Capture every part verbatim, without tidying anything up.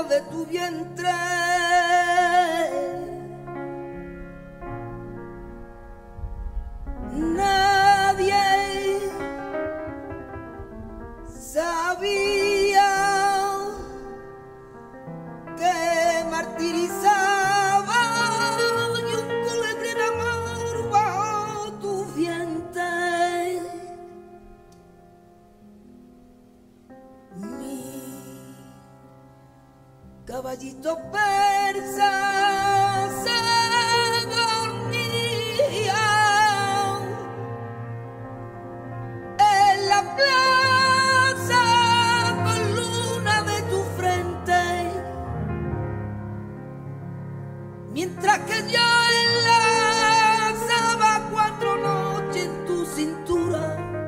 de tu vientre. Nadie sabía que martirizaba y un colibrí de amor bajo tu vientre. Mi caballito persa se dormía en la plaza con luna de tu frente, mientras que yo enlazaba cuatro noches en tu cintura,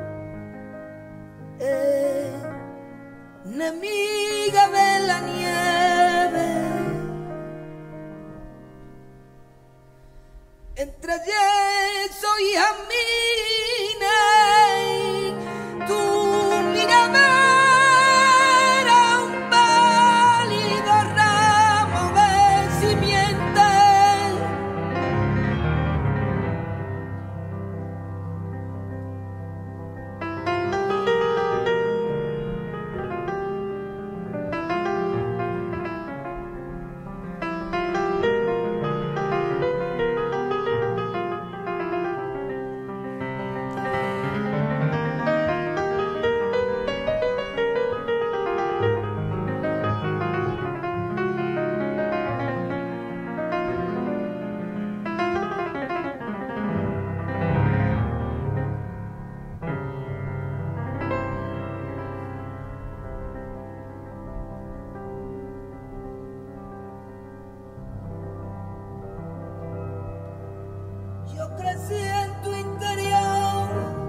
enemiga de la nieve. Entre yeso y jamines, tu mirada era un válido ramo de simiente. Yo crecí en tu interior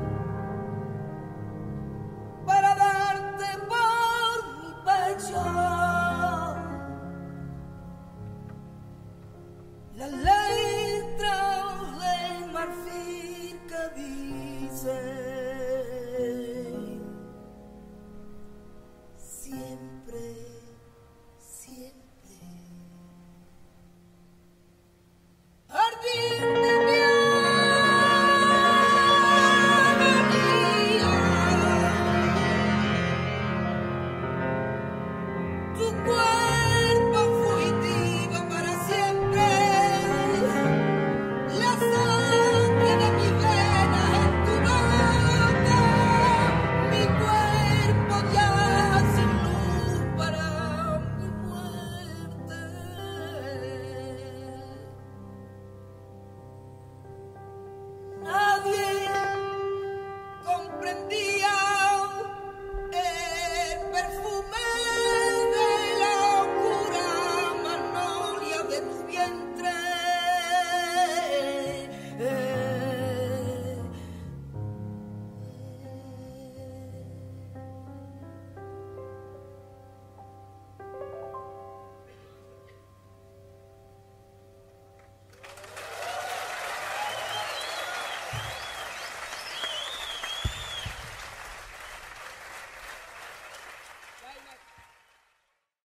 para darte por mi pecho las letras de marfil que dicen siempre, siempre. Jardín de mi agonía, tu cuerpo